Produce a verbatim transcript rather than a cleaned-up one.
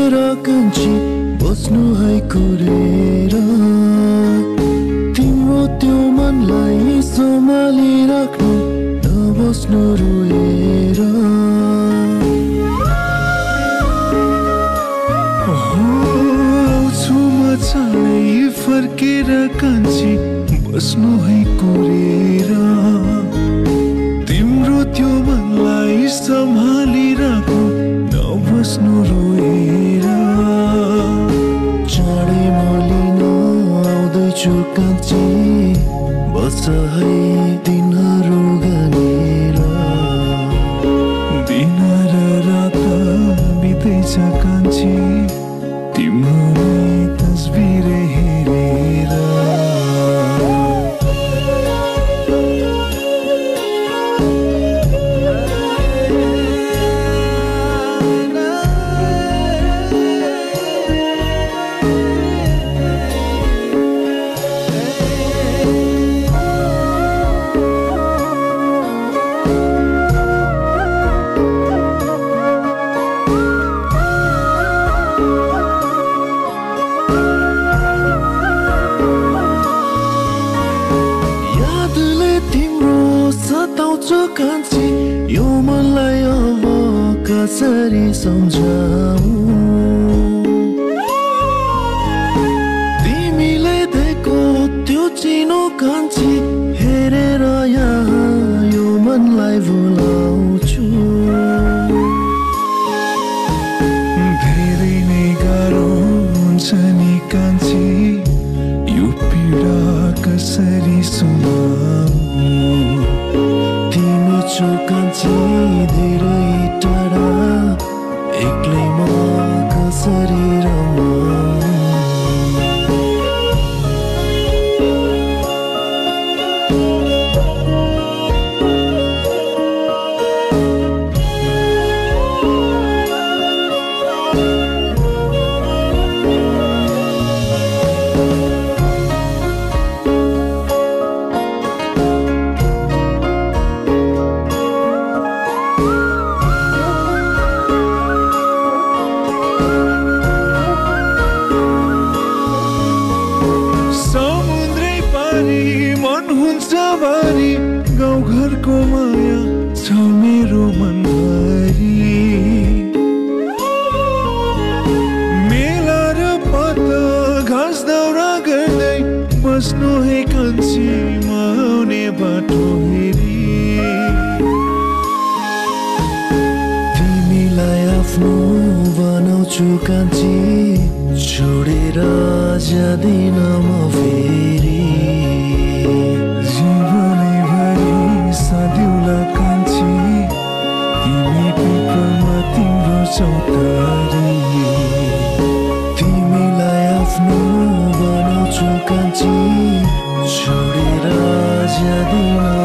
फर्केर कान्छी बस्नु है कुरेर तिम्रो त्यो मनलाई सम्हाली राख्नु नबस्नु रोएर आउँछु म चाँडै फर्केर कान्छी बस्नु है कुरेर तिम्रो त्यो मनलाई सम्हाली राख्नु नबस्नु रोएर चाँडै म लिन आउँदैछु कान्छी बस है दिनहरू गनेर दिन र रात बित्दैछ कान्छी तिम्रो नै तस्बिर हेरेर कान्छी यो मनलाई अब कसरी सम्झाऊ तिमीले दिएको त्यो चिनो कान्छी हेरेर यहाँ यो मनलाई भुलाउँछु धेरै नै गाह्रो हुन्छ नि कान्छी यो पीडा कसरी सुनाऊ कान्छी धेरै टाढा एक्लैमा कसरी रमाऊ गाउँघरको माया छ मेरो मनभरि मेला र पत्ता घाँस दाउरा गर्दै बस्नु है कान्छी म आउने बाटो हेरी तिमीलाई आफ्नो बनाउँछु कान्छी छोडेर जाँदिन म फेरि सादिउला कान्छी तिमी पिपलमा तिम्रो चौतारी तिमीलाई आफ्नो बनाउँछु कान्छी छोडेर जाँदिन